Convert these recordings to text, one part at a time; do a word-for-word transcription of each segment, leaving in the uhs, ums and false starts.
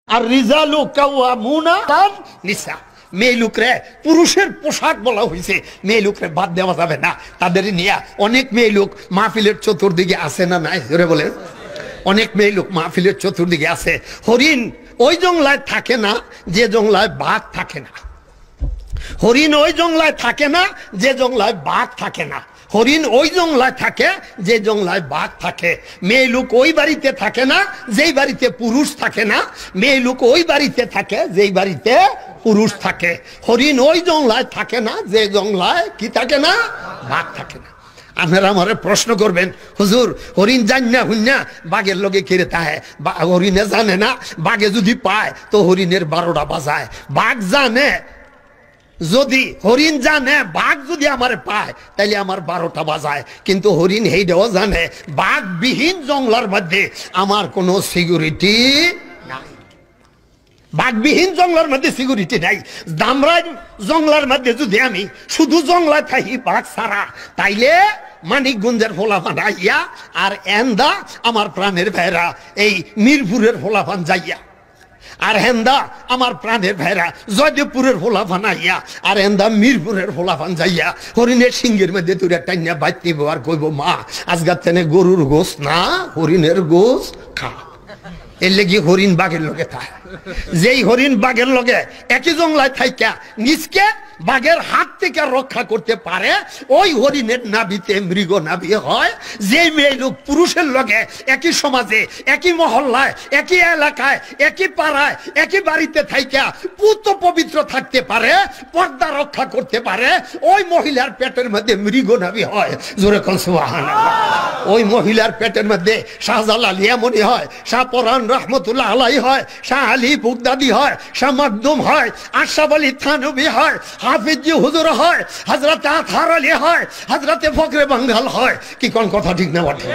আর রিজালু কাওয়ামুনা আলান নিসা, মেয়ে লোকরে পুরুষের পোশাক বলা হয়েছে, মেয়ে লোকরে বাদ দেওয়া যাবে না। তাদের নিয়ে অনেক মেয়ে লোক মাহফিলের চতুর্দিকে আছে না নাই জোরে বলে, অনেক মেয়ে লোক মাহফিলের চতুর্দিকে আছে। হরিণ ওই জংলায় থাকে না যে জংলায় বাঘ থাকে না, হরিণ ওই জংলায় থাকে না যে জংলায় বাঘ থাকে না, হরিণ ওই জংলায় থাকে যে জংলায় বাঘ থাকে। মেয়ে লোক ওই বাড়িতে থাকে না যেই বাড়িতে পুরুষ থাকে না, মেয়ে লোক ওই বাড়িতে থাকে যেই বাড়িতে পুরুষ থাকে। হরিণ ওই জংলায় থাকে না যে জংলায় কি থাকে না, বাঘ থাকে না। আপনারা আমারে প্রশ্ন করবেন, হুজুর হরিণ জান না হুন্না বাঘের লগে কেড়ে তাহে, হরিণে জানে না, বাঘে যদি পায় তো হরিণের বারোটা বাজায়। বাঘ জানে, যদি হরিণ জানে বাঘ যদি আমার পায় তাইলে আমার বারোটা বাজায়, কিন্তু হরিণ হেইটাও জানে বাঘ বিহীন জঙ্গলার মধ্যে আমার কোনো সিকিউরিটি নাই, বাঘবিহীন জঙ্গলার মধ্যে সিকিউরিটি নাই। দামরাই জঙ্গলার মধ্যে যদি আমি শুধু জঙ্গলায় থাকি বাঘ ছাড়া, তাইলে মানিকগঞ্জের ফোলাফান আইয়া আর এন্দা আমার প্রাণের ভাইরা এই মিরপুরের ফোলাফান যাইয়া, আর হেন্দা আমার প্রাণের ভাইরা জয়দেবপুরের ফোলাফান আইয়া, আর হেন্দা মিরপুরের ফোলাফান যাইয়া হরিণের সিংহের মধ্যে তুই টাইনা বাইতিব আর কইব মা আজগার তেনে গরুর গোস না হরিণের গোস খা। এর লেগে হরিণ বাঘের লগে থাকে, যেই হরিণ বাঘের লগে একই জংলায় থাইকা নিজকে বাঘের হাত থেকে রক্ষা করতে পারে, ওই হরিণের নাভিতে মৃগ নাভি হয়। যে মেয়ে লোক পুরুষের লগে একই সমাজে একই মহল্লায় একই এলাকায় একই পাড়ায় একই বাড়িতে থাইকা পুত পবিত্র থাকতে পারে, পর্দা রক্ষা করতে পারে, ওই মহিলার পেটের মধ্যে মৃগ নাভি হয়। জোরে কোন সুবহানাল্লাহ। ওই মহিলার পেটের মধ্যে শাহজালাল ইয়ামনি হয়, শাহ পরান রহমতুল্লাহ আলাই হয়, শাহ আলী বুগদাদি হয়, শাহ মাকদুম হয়, আশরাফ আলী থানভী হয়, হাফিজি হুজুর হয়, হযরত আতহার আলী হয়, হযরত ফখরে বাঙ্গাল হয়। কি কোন কথা ঠিক না বটে?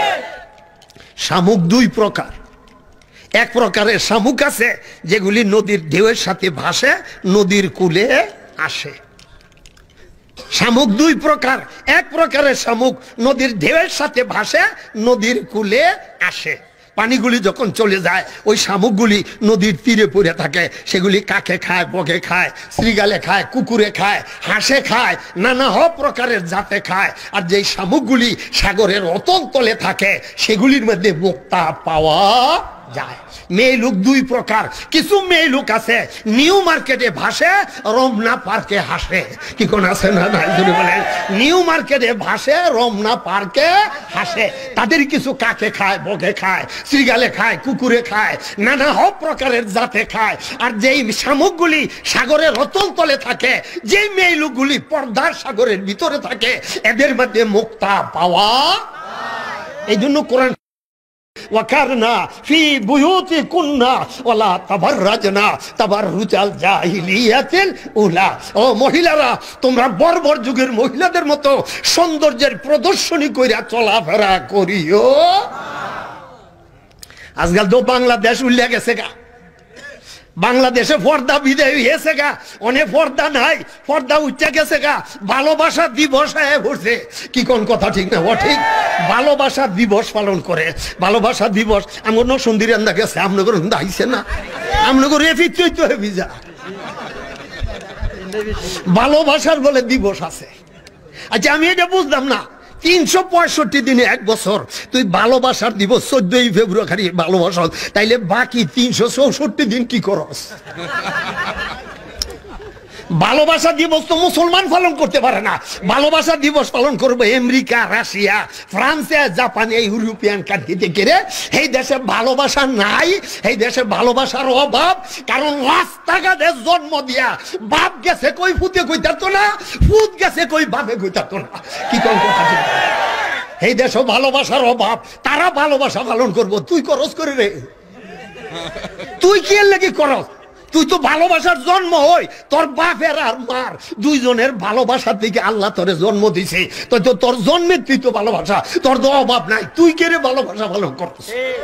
শামুক দুই প্রকার। এক প্রকারের শামুক আছে যেগুলি নদীর ঢেউয়ের সাথে ভাসে, নদীর কূলে আসে। শামুক দুই প্রকার, এক প্রকারের শামুক নদীর ঢেউয়ের সাথে ভাসে, নদীর কূলে আসে। পানিগুলি যখন চলে যায় ওই শামুকগুলি নদীর তীরে পড়ে থাকে, সেগুলি কাকে খায়, বগে খায়, শ্রীগালে খায়, কুকুরে খায়, হাঁসে খায়, নানা হ প্রকারের জাতে খায়। আর যেই শামুকগুলি সাগরের অতল তলে থাকে সেগুলির মধ্যে মুক্তা পাওয়া যায়। মেয়ে লোক দুই প্রকার। কিছু মেয়ে লোক আছে নিউ মার্কেটে ভাসে, রমনা পার্কে হাসে। কি কোন আছে না নাই যদি বলেন, নিউ মার্কেটে ভাসে, রমনা পার্কে হাসে। তাদের কিছু কাকে খায়, বগে খায়, শ্রীগালে খায়, কুকুরে খায়, নানা হ প্রকারের জাতে খায়। আর যেই শামুকগুলি সাগরের অতল তলে থাকে, যেই মেয়ে লোকগুলি পর্দার সাগরের ভিতরে থাকে, এদের মধ্যে মুক্তা পাওয়া। এই জন্য কোরআন ওয়াকারনা ফি বুয়ুতিকুন্না ওয়ালা তাবাররাজনা তাবাররুজাল জাহিলিয়াতিল উলা। ও মহিলারা, তোমরা বর্বর যুগের মহিলাদের মতো সৌন্দর্যের প্রদর্শনী কইরা চলাফেরা করিও। আজকাল তো বাংলাদেশ উল্লে গেছে গা, বাংলাদেশে পর্দা বিদায় হয়েছে গা, অনেক পর্দা নাই, পর্দা উঠে গেছে গা। ভালোবাসা দিবস পড়ছে। কি কোন কথা ঠিক না? ও ঠিক, ভালোবাসা দিবস পালন করে। ভালোবাসা দিবস আমার নসুন্দির আন্দা গেছে, আপনাদের আইছে না, আপনাদের এফিতই তো ভিজা ভালোবাসার বলে দিবস আছে। আচ্ছা আমি এটা বুঝলাম না, তিনশো পঁয়ষট্টি দিনে এক বছর তুই ভালোবাসার দিবস চোদ্দই ফেব্রুয়ারি ভালোবাসা, তাইলে বাকি তিনশো চৌষট্টি দিন কি করস? ভালোবাসা দিবস তো মুসলমান পালন করতে পারে না। ভালোবাসা দিবস পালন করবে আমেরিকা, রাশিয়া, ফ্রান্সে, জাপান, এই ইউরোপিয়ান কান্ট্রিতে গেলে। এই দেশে ভালোবাসা নাই, এই দেশে ভালোবাসার অভাব। কারণ রাস্তাঘাটে জন্ম দিয়া বাপ গেছে কই ফুতে কইতাতো না, ফুত গেছে কই বাপে কইতাতো না। কি কোন কথা ঠিক? এই দেশে ভালোবাসার অভাব। তারা ভালোবাসা পালন করবো, তুই করস করে রে, তুই কি এর লাগি করস? তুই তো ভালোবাসার জন্ম হই, তোর বাপের আর মার দুইজনের ভালোবাসার দিকে আল্লাহ তোরে জন্ম দিছে। তো তোর জন্মের তুই তো ভালোবাসা, তোর তো অভাব নাই, তুই কে রে ভালোবাসা পালন করছিস?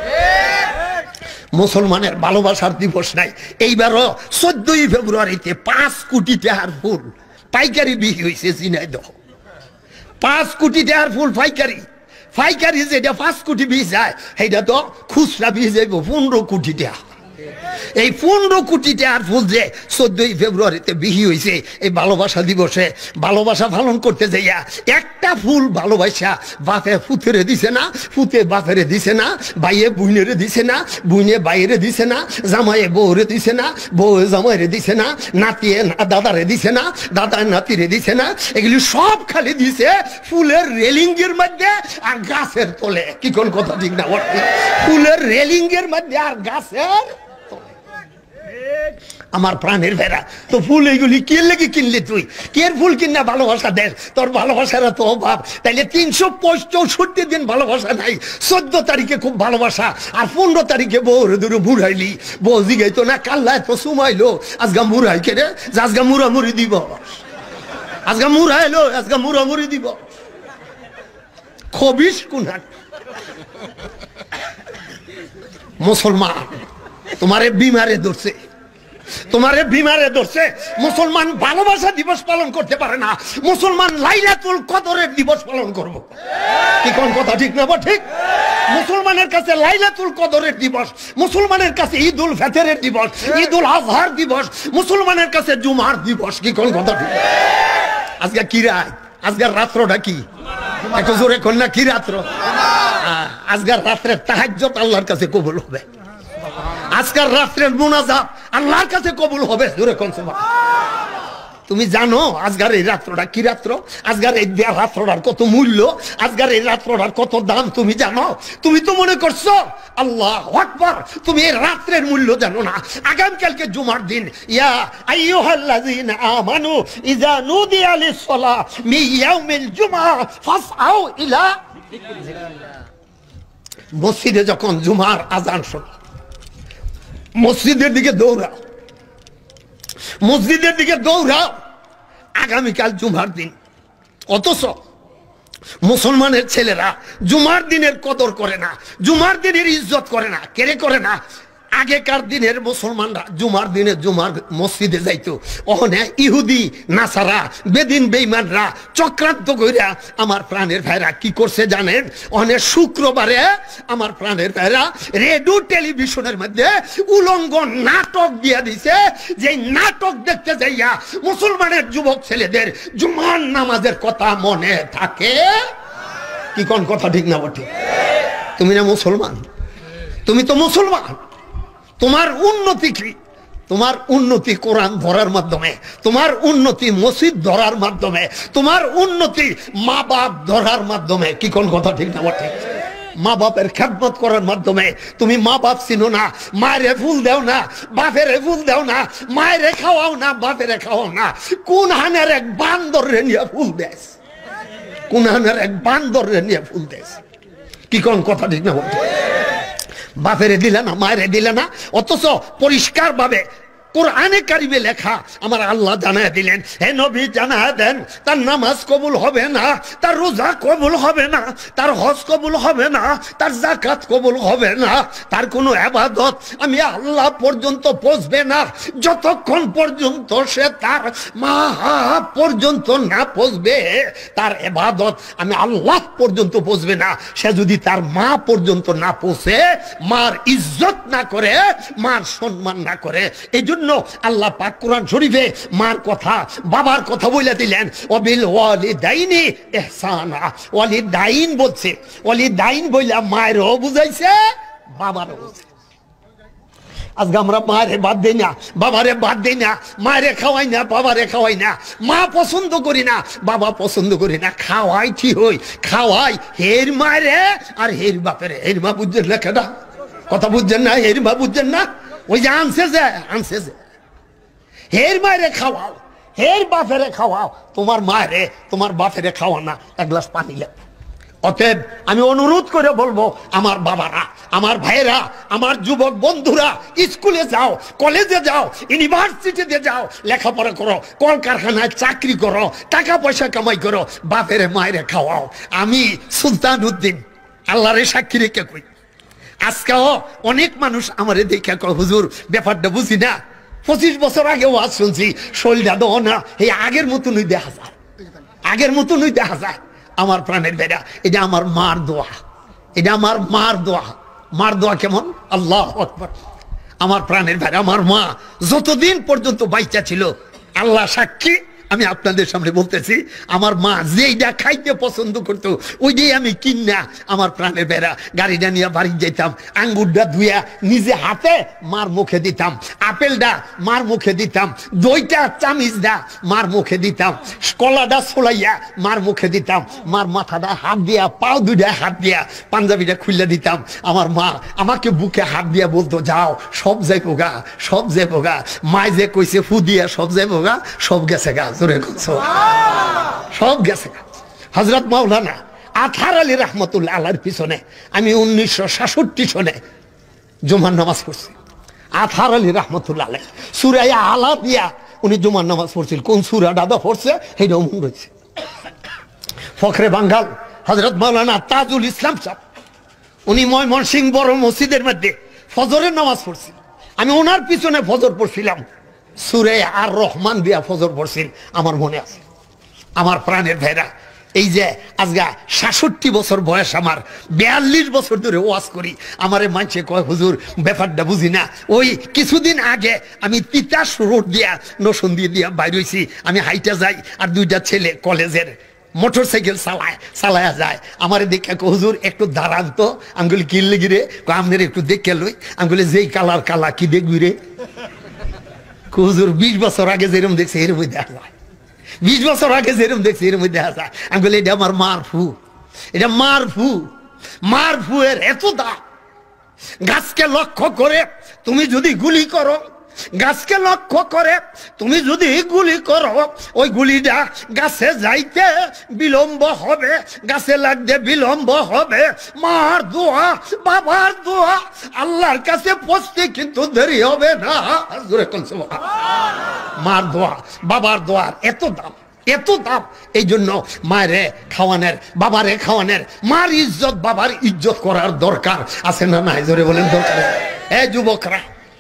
মুসলমানের ভালোবাসার দিবস নাই। এইবারও চোদ্দই ফেব্রুয়ারিতে পাঁচ কোটি টাকার ফুল পাইকারি বিক্রি হয়েছে ঝিনাইদহ। পাঁচ কোটি টাকার ফুল পাইকারি। পাইকারি যেটা পাঁচ কোটি বীজ যায়, সেইটা তো খুচরা বীজ যাইব পনেরো কোটি টাকা। এই পনেরো কোটি টাকার ফুল যে চোদ্দই ফেব্রুয়ারিতে বিহি হয়েছে এই ভালোবাসা দিবসে ভালোবাসা পালন করতে যাইয়া একটা ফুল ভালোবাসা বাপে ফুতেরে দিছে না, ফুতে বাপেরে দিছে না, ভাইয়ে বুইনেরে দিছে না, বুইনে বাইরে দিছে না, জামাইয়ে বউরে দিছে না, বউ জামাইরে দিছে না, নাতিয়ে দাদারে দিছে না, দাদায় নাতিরে দিছে না, এগুলি সব খালি দিছে ফুলের রেলিংয়ের মধ্যে আর গাছের তলে। কি কোন কথা ঠিক না? ফুলের রেলিংয়ের মধ্যে আর গাছের। আমার প্রাণের ভেড়া তো ফুল এইগুলি কে লেগে কিনলি তুই? কে ফুল কিনা ভালোবাসা দেন? তোর ভালোবাসার তো অভাব। তাইলে তিনশো চৌষট্টি দিন ভালোবাসা নাই, চোদ্দ তারিখে খুব ভালোবাসা, আর পনেরো তারিখে বউর দূরে মুড়াইলি। বউ জিগাইতো না কাল্লায় তো সুমাইলো, আজগা মুড়াই কেড়ে আজগা মুড়ামুড়ি দিব, আজগা মুড়াইলো আজগা মুড়ামুড়ি দিব। খবিস কোন মুসলমান তোমারে বিমারে ধরছে, তোমারে বিমারে ধরছে। মুসলমান ভালোবাসা দিবস পালন করতে পারে না, মুসলমান লাইলাতুল কদরের দিবস পালন করব। কি কোন কথা ঠিক না? ঠিক। মুসলমানের কাছে লাইলাতুল কদরের দিবস, মুসলমানের কাছে ঈদুল ফিতরের দিবস, ঈদুল আজহার দিবস, মুসলমানের কাছে জুমার দিবস। কি কোন কথা ঠিক? আজকে কি রাত? আজকের রাত্রটা কি? একটু জোরে কোন না, কি রাত্র? আজকের রাত্রের তাহাজ্জুদ আল্লাহর কাছে কবুল হবে। আজকের রাত্রের মুনাজাত আল্লাহর কাছে কবুল হবে। জোরে কোন সুবহানাল্লাহ। তুমি জানো আজকের এই রাত্রটা কি রাত্র? আজকের এই রাত্রটার কত মূল্য, আজকের এই রাত্রটার কত দাম তুমি জানো? তুমি তো মনে করছো আল্লাহু আকবার তুমি এই রাত্রের মূল্য জানো না। আগামীকালকে জুমার দিন, ইয়া আইয়ুহাল্লাযীনা আমানু ইযা নুদিয়া লিস-সালাহ মিন ইয়াউমিল জুমআ ফাসআউ ইলা যিকরিল্লাহ। মসজিদে যখন জুমার আযান শোনো, মসজিদের দিকে দৌড়াও, মসজিদের দিকে দৌড়াও। আগামীকাল জুমার দিন, অথচ মুসলমানের ছেলেরা জুমার দিনের কদর করে না, জুমার দিনের ইজ্জত করে না। কেড়ে করে না? আগেকার দিনের মুসলমানরা জুমার দিনে জুমার মসজিদে যাইতো, ওখানে ইহুদি নাসারা বেদিন বেঈমানরা চক্রান্ত কইরা আমার প্রাণের ভাইরা কি করছে জানেন? ওখানে শুক্রবারে আমার প্রাণের ভাইরা রেডিও টেলিভিশনের মধ্যে উলঙ্গ নাটক দিয়া দিছে। যে নাটক দেখতে যাইয়া মুসলমানের যুবক ছেলেদের জুমার নামাজের কথা মনে থাকে। কি কোন কথা ঠিক না? ঠিক। তুমি না মুসলমান? তুমি তো মুসলমান। তোমার উন্নতি কি? তোমার উন্নতি কোরআন ধরার মাধ্যমে, তোমার উন্নতি মসজিদ ধরার মাধ্যমে, তোমার উন্নতি মা বাপ ধরার মাধ্যমে। কি কোন কথা ঠিক না? ঠিক। মা বাপের খেদমত করার মাধ্যমে। তুমি মা বাপ চিনো না, মায়েরে ফুল দেও না, বাপেরে ফুল দেও না, মায়েরে খাওয়াও না, বাপেরে খাওয়াও না। কোন হানের এক বান্দর রে নিয়ে ফুল দেস, কোন হানের এক বান্দর রে নিয়ে ফুল দেস। কি কোন কথা ঠিক না? বাপেরে দিলে না, মায়েরে দিলে না, অথচ পরিষ্কার ভাবে কোরআনে কারিমে লেখা আমার আল্লাহ জানায় দিলেন, হে নবী জানায় দেন তার নামাজ কবুল হবে না, তার রোজা কবুল হবে না, তার হজ কবুল হবে না, তার যাকাত কবুল হবে না, তার কোনো ইবাদত আমি আল্লাহ পর্যন্ত পৌঁছবে না যতক্ষণ পর্যন্ত সে তার মা পর্যন্ত না পৌঁছবে। তার ইবাদত আমি আল্লাহ পর্যন্ত পৌঁছবে না সে যদি তার মা পর্যন্ত না পৌঁছে, মার ইজ্জত না করে, মার সম্মান না করে। এই জন্য আল্লাহ পাক কোরআন শরীফে মার কথা বাবার কথা বলে দিলেন, ওয়াবিল ওয়ালিদাইনি ইহসানা। ওয়ালিদাইন বলছে, ওয়ালিদাইন বইলা মায়েরও বুঝাইছে, বাবারও বুঝাইছে। আজকে আমরা মায়ের বাদ দেই না, বাবারে বাদ দেই না, মায়েরে খাওয়াই না, বাবারে খাওয়াই না, মা পছন্দ করি না, বাবা পছন্দ করি না, খাওয়াই ঠিক হই, খাওয়াই হের মায়েরে আর হের বাপেরে। হের মা বুঝছেন না? কেটা কথা বুঝছেন না? হের মা বুঝছেন না? ওই যে আনছে যে আনছে যে হের মায়েরে খাওয়াও, হের বাপেরে খাওয়াও, তোমার মায়েরে তোমার বাপেরে খাওয়া না, এক গ্লাস পানি লাগবে। অতএব আমি অনুরোধ করে বলবো, আমার বাবারা, আমার ভাইয়েরা, আমার যুবক বন্ধুরা, স্কুলে যাও, কলেজে যাও, ইউনিভার্সিটিতে যাও, লেখাপড়া করো, কলকারখানায় চাকরি করো, টাকা পয়সা কামাই করো, বাপেরে মায়েরে খাওয়াও। আমি সুলতান উদ্দিন আল্লাহরে সাক্ষী রেখে কই, আজকেও অনেক মানুষ আমার দেখে কয় হুজুর ব্যাপারটা বুঝি না, পঁচিশ বছর আগে ওয়াজ শুনছি, শরীরটা দো না, এই আগের মতনই দেখা যায়, আগের মতনই দেখা যায়। আমার প্রাণের বেড়া, এটা আমার মার দোয়া, এটা আমার মার দোয়া। মার দোয়া কেমন? আল্লাহু আকবার। আমার প্রাণের ভাই, আমার মা যতদিন পর্যন্ত বাচ্চা ছিল, আল্লাহ সাক্ষী, আমি আপনাদের সামনে বলতেছি, আমার মা যেইটা খাইতে পছন্দ করতো ওইটাই আমি কিনা আমার প্রাণের বেড়া গাড়িটা নিয়ে বাড়ি যেতাম, আঙ্গুরটা ধুইয়া নিজে হাতে মার মুখে দিতাম, আপেলটা মার মুখে দিতাম, দইটা চামিচটা মার মুখে দিতাম, কলাটা ছোলাইয়া মার মুখে দিতাম, মার মাথাটা হাত দিয়া, পাও দুইটা হাত দিয়া, পাঞ্জাবিটা খুলে দিতাম। আমার মা আমাকে বুকে হাত দিয়া বলতো, যাও সব যাইবো গা, সব যাইবো গা, মায় যে কইছে ফু দিয়া সব যাইবো গা, সব গেছে গা, সব গেছে। হযরত মাওলানা আতহার আলী রহমতুল্লাহ আলাইহির পিছনে আমি উনিশশো সাতষট্টি সনে জুমার নামাজ পড়ছি। আতহার আলী রহমতুল্লাহ আলাইহি সূরা আলা দিয়া উনি জুমার নামাজ পড়ছিল। কোন সূরা দাদা পড়ছে সেটাও মনে রয়েছে। ফখরে বাঙ্গাল হযরত মাওলানা তাজুল ইসলাম সাহেব, উনি ময়মনসিংহ বড় মসজিদের মধ্যে ফজরের নামাজ পড়ছিল। আমি ওনার পিছনে ফজর পড়ছিলাম, সূরা আর রহমান দিয়া ফজর পড়ছিল, আমার মনে আছে। আমার প্রাণের ভাইরা, এই যে আজকে সাতষট্টি বছর বয়স, আমার বিয়াল্লিশ বছর ধরে ওয়াজ করি, আমারে মানছে কয় হুজুর ব্যাপারটা বুঝি না। ওই কিছুদিন আগে আমি তিতাস রোড দিয়া নসন্দি দিয়া বাইর হইছি, আমি হাইটা যাই আর দুইটা ছেলে কলেজের মোটর সাইকেল চালায় চালায়া যায়, আমারে দেখে হুজুর একটু দাঁড়ান তো। আমি বলি কি লেগে রে? আপনার একটু দেখে লই। আমি বলি যেই কালার কালা কি দেখবি রে? হুজুর বিশ বছর আগে যেরকম দেখছে এর মধ্যে দেখা যায়, বিশ বছর আগে যেরকম দেখছে এর মধ্যে দেখা যায়। আমি বলি এটা আমার মার ফু, এটা মার ফু। মার ফু এর এত দাম। গাছকে লক্ষ্য করে তুমি যদি গুলি করো, গাছকে লক্ষ্য করে তুমি যদি গুলি করো, ওই গুলিটা গাছে যাইতে বিলম্ব হবে, গাছে লাগতে বিলম্ব হবে। মার দোয়া, বাবার দোয়া, আল্লাহর কাছে পৌঁছতে কিন্তু দেরি হবে না। মার দোয়া, বাবার দোয়ার এত দাম, এত দাম। এই জন্য মায়েরে খাওয়ানের, বাবারে খাওয়ানের, মার ইজ্জত বাবার ইজ্জত করার দরকার আছে না নাই? জোরে বলেন দরকার। এ যুবকরা,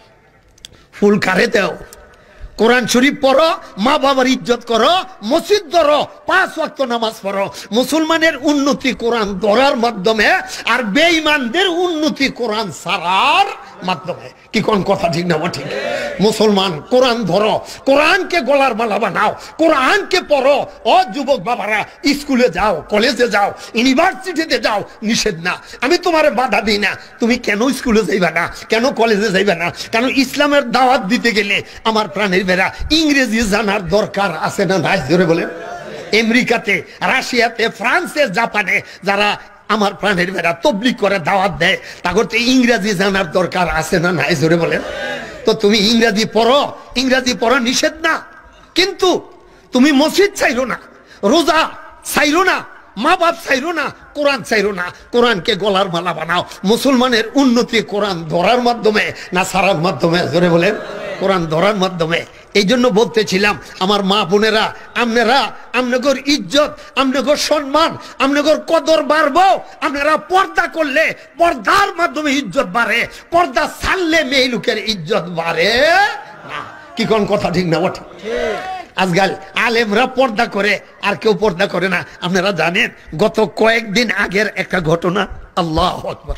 ফুল কারে দেও, কোরআন শরীফ পড়ো, মা বাবার ইজ্জত করো, মসজিদ ধরো, পাঁচ ওয়াক্ত নামাজ পড়ো। মুসলমানের উন্নতি কোরআন ধরার মাধ্যমে, আর বেঈমানদের উন্নতি কোরআন ছাড়ার মাধ্যমে। কি কোন কথা ঠিক না ঠিক? মুসলমান কোরআন ধরো, কোরআনকে গলার মালা বানাও, কোরআনকে পড়ো। ও যুবক বাবারা, স্কুলে যাও, কলেজে যাও, ইউনিভার্সিটিতে যাও, নিষেধ না, আমি তোমারে বাধা দিই না। তুমি কেন স্কুলে যাইবা না, কেন কলেজে যাইবা না? কারণ ইসলামের দাওয়াত দিতে গেলে আমার প্রাণের বেরা ইংরেজি জানার দরকার আছে না নাই? জোরে বলেন। আমেরিকাতে, রাশিয়াতে, ফ্রান্সে, জাপানে যারা আমার প্রাণের বেরা তবলিগ করে দাওয়াত দেয়, তাগরতে ইংরেজি জানার দরকার আছে না নাই? জোরে বলেন। তো তুমি ইংরেজি পড়ো, ইংরেজি পড়া নিষেধ না, কিন্তু তুমি মসজিদ চাইরো না, রোজা চাইরো না, মা বাপ চাইরো না, কোরআন চাইরো না। কোরআনকে গলার মালা বানাও। মুসলমানের উন্নতি কোরআন ধরার মাধ্যমে না ছাড়ার মাধ্যমে? জোরে বলেন। কোরআন ধরার মাধ্যমে। এই জন্য বলতেছিলাম, আমার মা বোনেরা, আপনারা, আপনাদের ইজ্জত, আপনাদের সম্মান, আপনাদের কদর বাড়বো আপনারা পর্দা করলে। পর্দার মাধ্যমে ইজ্জত বাড়ে, পর্দা ছাড়লে মেয়ে লোকের ইজ্জত বাড়ে না। কি কোন কথা ঠিক না? ঠিক। আজকাল আলেমরা পর্দা করে, আর কেউ পর্দা করে না। আপনারা জানেন গত কয়েকদিন আগের একটা ঘটনা, আল্লাহু আকবার,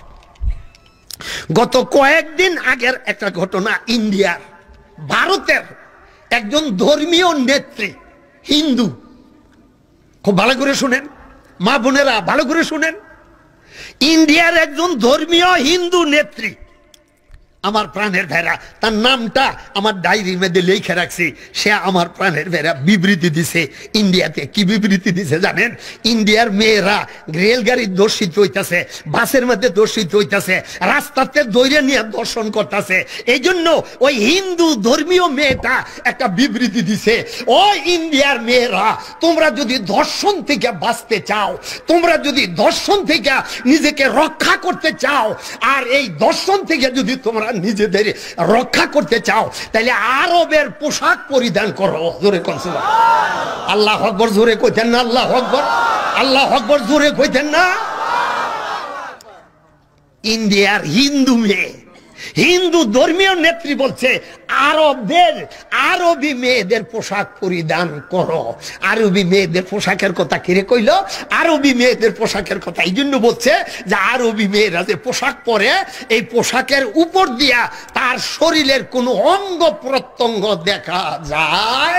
গত কয়েকদিন আগের একটা ঘটনা, ইন্ডিয়ার, ভারতের একজন ধর্মীয় নেত্রী, হিন্দু, খুব ভালো করে শুনেন মা বোনেরা, ভালো করে শুনেন। ইন্ডিয়ার একজন ধর্মীয় হিন্দু নেত্রী, আমার প্রাণের ভেড়া, তার নামটা আমার ডায়েরির মধ্যে লিখে রাখছি। সে আমার প্রাণের ভেড়া বিবৃতি দিছে। ইন্ডিয়াতে কি বিবৃতি দিছে জানেন? ইন্ডিয়ার মেয়েরা রেলগাড়ির দর্শিত হইতাছে, বাসের মধ্যে দর্শিত হইতাছে, রাস্তাতে দৌড়ে নিয়ে দর্শন করতেছে। এই জন্য ওই হিন্দু ধর্মীয় মেয়েটা একটা বিবৃতি দিছে, ও ইন্ডিয়ার মেয়েরা, তোমরা যদি দর্শন থেকে বাঁচতে চাও, তোমরা যদি দর্শন থেকে নিজেকে রক্ষা করতে চাও, আর এই দর্শন থেকে যদি তোমরা নিজেদের রক্ষা করতে চাও, তাহলে আরবের পোশাক পরিধান করো। জোরে কোন সুবহানাল্লাহ, আল্লাহু আকবার, জোরে কইতেন না? আল্লাহু আকবার, আল্লাহু আকবার, জোরে কইতেন না? ইন্ডিয়ার হিন্দু মেয়ে, হিন্দু ধর্মীয় নেত্রী বলছে আরবদের আরবি মেয়েদের পোশাক পরিধান করো। আরবি মেয়েদের পোশাকের কথা কিরে কইল? আরবি মেয়েদের পোশাকের কথা এই জন্য বলছে যে আরবি মেয়েরা যে পোশাক পরে, এই পোশাকের উপর দিয়া তার শরীরের কোনো অঙ্গ প্রত্যঙ্গ দেখা যায়।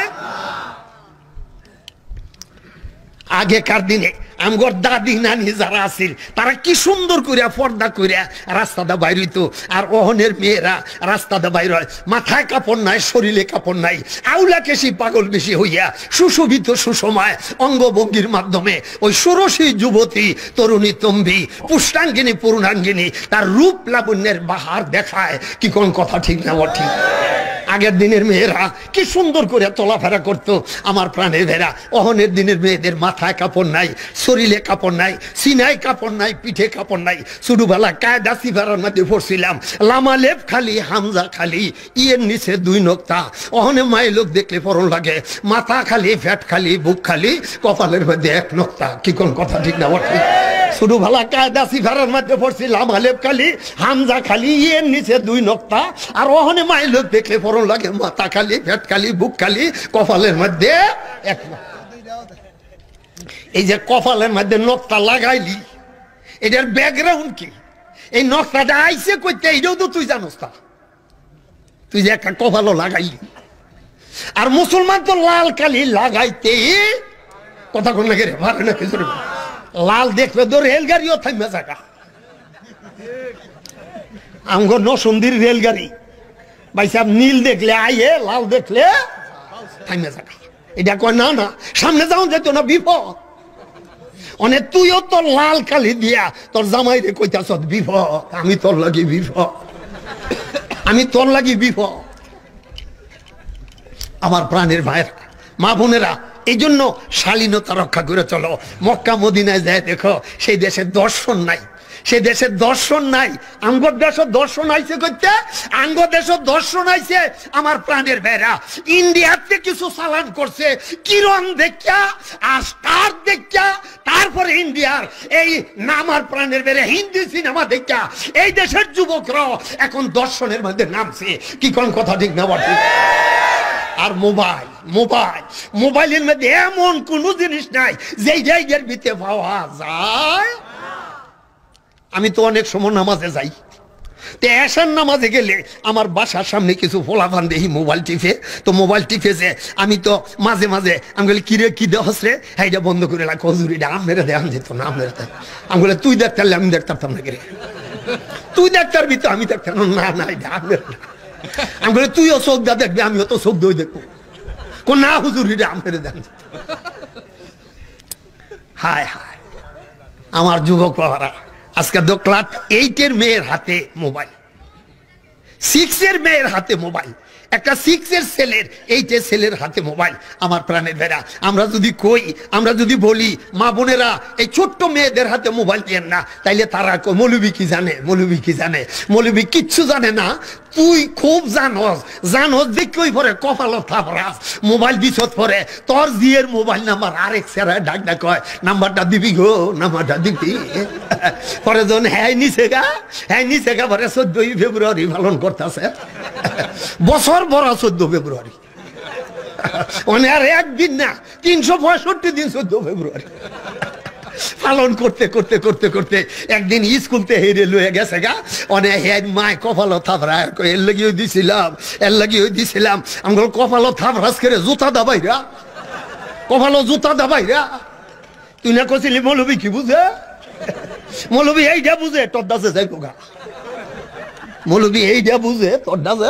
আগেকার দিনে আমগর দাদি নানি যারা আছিল তারা কি সুন্দর করিয়া পর্দা করিয়া রাস্তাটা বাইর হইতো, আর অহনের মেয়েরা রাস্তাটা বাইর হয় মাথায় কাপড় নাই, শরীরে কাপড় নাই, আউলা কেশি পাগল বেশি হইয়া সুশোভিত সুসময় অঙ্গভঙ্গির মাধ্যমে ওই ষোড়শী যুবতী তরুণী তম্বি পুষ্টাঙ্গিনী পূর্ণাঙ্গিনী তার রূপ লাবণ্যের বাহার দেখায়। কি কোন কথা ঠিক না ঠিক? আগের দিনের মেয়েরা কি সুন্দর করে চলাফেরা করতো আমার প্রাণের ভেড়া। অহনের দিনের মেয়েদের মাথায় কাপড় নাই, শরীরে কাপড় নাই, সিনায় কাপড় নাই, পিঠে কাপড় নাই। ছোটবেলা কায়দা সিফারার মধ্যে পড়ছিলাম, লামালেপ খালি হামজা খালি ইয়ের নিচে দুই নোক্তা। অহনে মায়ের লোক দেখলে পরন লাগে, মাথা খালি ফ্যাট খালি বুক খালি কপালের মধ্যে এক নোক্তা। কি কোন কথা ঠিক না ঠিক? ছোটবেলা কায়দা সিফারার মধ্যে পড়ছিলাম আলেপ খালি হামজা খালি ইয়ের নিচে দুই নোক্তা, আর অহনে মায়ের লোক দেখলে পরন লাগে মাথা খালি ফ্যাট খালি বুক খালি কপালের মধ্যে এক নোক্তা। এই যে কপালের মধ্যে নকটা লাগাইলি, এটার ব্যাকগ্রাউন্ড কি? এই নকটাটা আইসে করতে এইটাও তো তুই জানোস না। তুই যে একটা কপালও লাগাইলি, আর মুসলমান তো লাল কালি লাগাইতে কথা কোন লাগে রে ভালো না কিছু। লাল দেখলে তো রেলগাড়িও থামবে জায়গা। আমগো নসুন্দির রেলগাড়ি ভাই সাহেব, নীল দেখলে আইয়ে, লাল দেখলে থামবে জায়গা। এটা কয় না না সামনে যাও যেত না বিপদ। অনেক তুইও তোর লাল কালি দিয়া তোর জামাই রে কইতাছ বিপদ, আমি তোর লাগি বিপদ, আমি তোর লাগি বিপদ। আমার প্রাণের ভাইয়ের মা বোনেরা, এই জন্য শালীনতা রক্ষা করে চলো। মক্কা মদিনায় যায় দেখো, সেই দেশের দর্শন নাই, সে দেশের দর্শন নাই। আঙ্গর দেশ দর্শন আইছে করতে, আঙ্গ দেশ দর্শন আইছে আমার প্রাণের ভাইরা। ইন্ডিয়াতে কিছু চালান করছে কিরণ দেখা আর স্টার দেখা, তারপরে ইন্ডিয়ার এই নামার প্রাণের বেড়ে হিন্দি সিনেমা দেখা এই দেশের যুবকরা এখন দর্শনের মধ্যে নামছে। কি কোন কথা ঠিক না বটে? আর মোবাইল মোবাইল মোবাইলের মধ্যে এমন কোন জিনিস নাই যেই জায়গার ভিতরে পাওয়া যায়। আমি তো অনেক সময় নামাজে যাই, তো এশার নামাজে গেলে আমার বাসার সামনে কিছু ফোলাফান দেখি মোবাইল টিপে, তো মোবাইল টিপে যে আমি তো মাঝে মাঝে আমি বলি কিরে কি দেহস রে, হ্যাঁ এটা বন্ধ করে রাখ, হজুরিটা আমেরে দেয়, আমি যেত না আমেরে দেয়। আমি বলে তুই দেখতে পারলে আমি দেখতে পারতাম না, রে তুই দেখতে পারবি তো আমি দেখতাম না, না এটা আমের। আমি বলে তুইও চোখ দা দেখবি, আমিও তো চোখ দই দেখবো, কোন না হুজুরিটা আমেরে দেন। হায় হায় আমার যুবক বাবারা, আজকে তো ক্লাস এইটের মেয়ের হাতে মোবাইল, সিক্সের মেয়ের হাতে মোবাইল, একটা সিক্সের ছেলের এইটের ছেলের হাতে মোবাইল। আমার প্রাণের ভেড়া, আমরা যদি কই, আমরা যদি বলি মা বোনেরা এই ছোট্ট মেয়েদের হাতে মোবাইল দিয়েন না, তাইলে তারা কই মৌলবি কি জানে, মৌলবি কি জানে, মৌলবি কিচ্ছু জানে না। তুই খুব জানস, জানস দেখি ওই পরে কপালত থাপরাস মোবাইল দিছত পরে তোর জিয়ের মোবাইল নাম্বার আরেক সেরায় ডাক ডাক হয়, নাম্বারটা দিবি গো, নাম্বারটা দিবি। পরে যখন হ্যাঁ নিচে গা, হ্যাঁ নিচে গা পরে চোদ্দই ফেব্রুয়ারি পালন করতেছে, বছর বড় চোদ্দ ফেব্রুয়ারি, মানে আর একদিন না তিনশো পঁয়ষট্টি দিন চোদ্দ ফেব্রুয়ারি পালন করতে করতে করতে করতে একদিন স্কুলতে হেরে লয়ে গেছে গা, অনেক হের মায় কপালো থাপড়া, এর লাগিয়ে দিছিলাম এর লাগিয়ে দিছিলাম আমার কপালো থাপড়াস করে জুতা দাবাইরা, কপালো জুতা দাবাইরা। তুই না কছিলি মৌলবি কি বুঝে, মৌলবি এইটা বুঝে তোর দাসে যাইব গা, মৌলবি এইটা বুঝে তোর দাসে।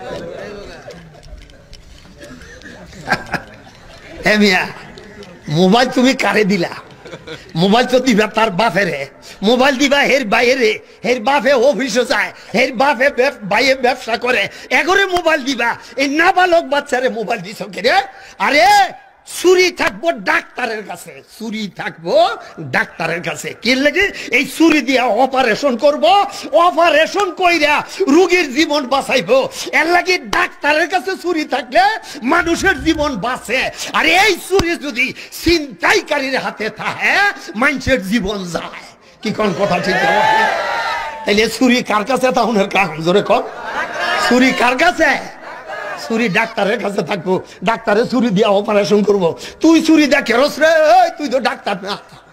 মোবাইল তুমি কারে দিলা? মোবাইল তো দিবা তার বাপেরে, মোবাইল দিবা হের বাইরে, হের বাপে অফিসে যায়, হের বাপে বাইরে ব্যবসা করে, এগরে মোবাইল দিবা। এই নাবালক বাচ্চারে মোবাইল দিছ কে? আরে চুরি থাকবো ডাক্তারের কাছে, চুরি থাকবো ডাক্তারের কাছে। কি লাগে? এই চুরি দিয়া অপারেশন করব, অপারেশন কইরা রোগীর জীবন বাঁচাইবো, এর লাগে ডাক্তারের কাছে চুরি থাকলে মানুষের জীবন বাঁচে। আর এই চুরি যদি ছিনতাইকারীর হাতে থাকে মানুষের জীবন যায়। কি কোন কথা ঠিক? তাইলে ছুরি কার কাছে তাহলে কাম জোরে কর, ছুরি কার কাছে? ছুরি ডাক্তারের কাছে থাকবো, ডাক্তারে ছুরি দিয়ে অপারেশন করব। তুই ছুরি দেখে রস রে, তুই তো ডাক্তার না।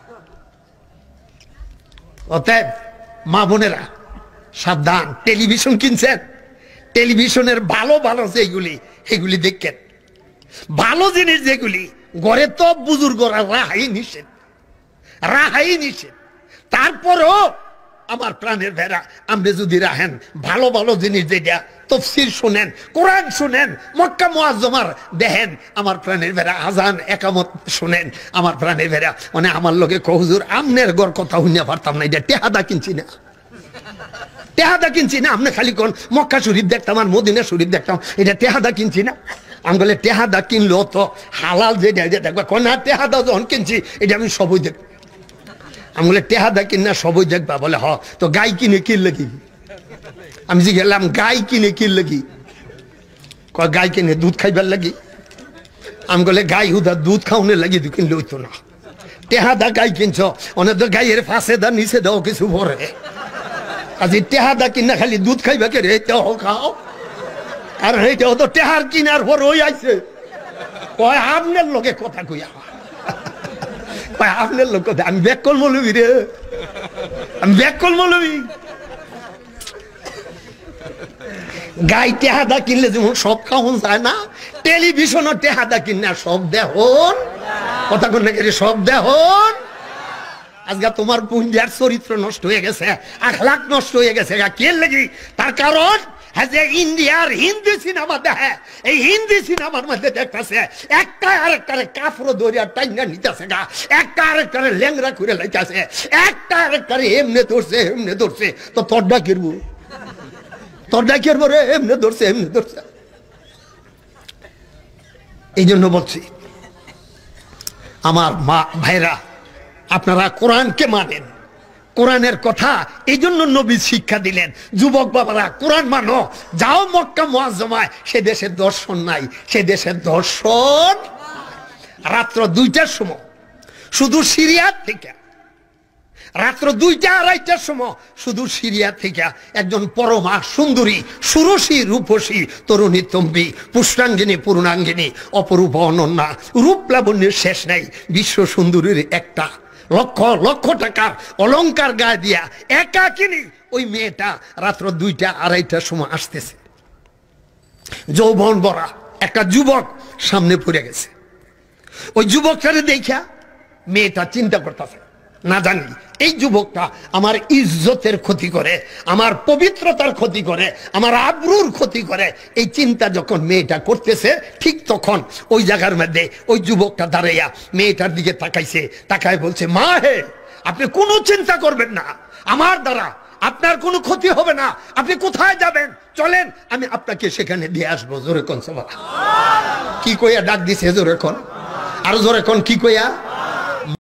অতএব মা বোনেরা সাবধান। টেলিভিশন কিনছেন, টেলিভিশনের ভালো ভালো যেগুলি এগুলি দেখেন, ভালো জিনিস যেগুলি ঘরে তো বুজুর্গরা রাহাই নিষেধ, রাহাই নিষেধ। তারপরও আমার প্রাণের ভেড়া, আপনি যদি রাহেন ভালো ভালো জিনিস যেটা তফসির শুনেন, কোরআন শুনেন, মক্কা মুআজ্জমার দেখেন, আমার প্রাণের ভেড়া আজান একামত শুনেন, আমার প্রাণের ভেড়া মানে আমার লোকে কহুজুর আমনের গড় কথা শুনিয়া পারতাম না, এটা টেহাদা কিনছি না, টেহাদা কিনছি না। আপনি খালি কোন মক্কা শরীফ দেখতাম আর মদিনা শরীফ দেখতাম, এটা টেহাদা কিনছি না। আমি বলে টেহাদা কিনলো তো হালাল যেটা দেখবা, কোন টেহাদা যখন কিনছি এটা আমি সবই দেখ। আমি বলে টেহাদা কিনা সবই দেখবা, বলে হ তো গাই কিনে কিনলে কি? আমি যে গেলাম গাই কিনে কিনলে কি? কয় গাই কিনে দুধ খাইবার লাগি। আমি বলে গাই হুদা দুধ খাওয়ানোর লাগি তুই কিনলে হইতো না, টেহাদা গাই কিনছ অনেক তো গাইয়ের ফাঁসে দা নিচে দাও কিছু ভরে, আজি টেহাদা কিনা খালি দুধ খাইবা কে রে? এটাও খাও, কারণ এইটাও তো টেহার কিনার পর ওই আইছে। কয় আপনার লোকে কথা কইয়া, কয় আপনার লোক কথা। আমি ব্যাকল মৌলবী রে, আমি ব্যাকল মৌলবী। গাই টেহাদা কিনলে যেমন সব খাওন যায় না, টেলিভিশনও টেহাদা কিনা সব দেহন, কথা কোন সব দেহন। আজকে তোমার পুঞ্জার চরিত্র নষ্ট হয়ে গেছে, আখলাক নষ্ট হয়ে গেছে। কে লাগি? তার কারণ ইন্ডিয়ার হিন্দি সিনেমা দেখে, এই হিন্দি সিনেমার মধ্যে দেখতেছে একটা আরেকটারে কাফরো দরিয়া টাইনা নিতেছে গা, একটা আরেকটারে ল্যাংরা করে লাইতেছে, একটা আরেকটারে এমনে ধরছে এমনে ধরছে। তো তোরডা কিরবো, তোরডা কিরবো রে? এমনে ধরছে এমনে ধরছে। এই জন্য বলছি আমার মা ভাইরা, আপনারা কোরআনকে মানেন, কোরআনের কথা এই জন্য নবী শিক্ষা দিলেন। যুবক বাবারা কোরআন মানো, যাও মক্কা মুআজ্জমায়, সে দেশের দর্শন নাই, সে দেশের দর্শন। রাত্র দুইটার সময় শুধু সিরিয়া থেকে, রাত্র দুইটা আড়াইটার সময় শুধু সিরিয়া থেকে একজন পরমা সুন্দরী সুরসী রূপসী তরুণী তম্বী পুষ্টাঙ্গিনী পূর্ণাঙ্গিনী অপরূপ অনন্যা, রূপ লাবণ্যের শেষ নাই, বিশ্ব সুন্দরীর একটা লক্ষ লক্ষ টাকার অলংকার গায়ে দিয়া একাকিনী ওই মেয়েটা রাত্র দুইটা আড়াইটার সময় আসতেছে। যৌবন ভরা একটা যুবক সামনে পড়ে গেছে। ওই যুবকটারে দেখা মেয়েটা চিন্তা করতেছে, না জানি এই যুবকটা আমার ইজ্জতের ক্ষতি করে, আমার পবিত্রতার ক্ষতি করে, আমার আবরুর ক্ষতি করে। এই চিন্তা যখন মেয়েটা করতেছে, ঠিক তখন ওই জায়গার মধ্যে ওই যুবকটা দাঁড়াইয়া মেয়েটার দিকে তাকাইছে, তাকায় বলছে, মা হে, আপনি কোনো চিন্তা করবেন না, আমার দ্বারা আপনার কোনো ক্ষতি হবে না। আপনি কোথায় যাবেন চলেন, আমি আপনাকে সেখানে দিয়ে আসবো। জোরে কোন সবাই কি কইয়া ডাক দিছে? জোরে কোন, আরো জোরে কোন কি কইয়া?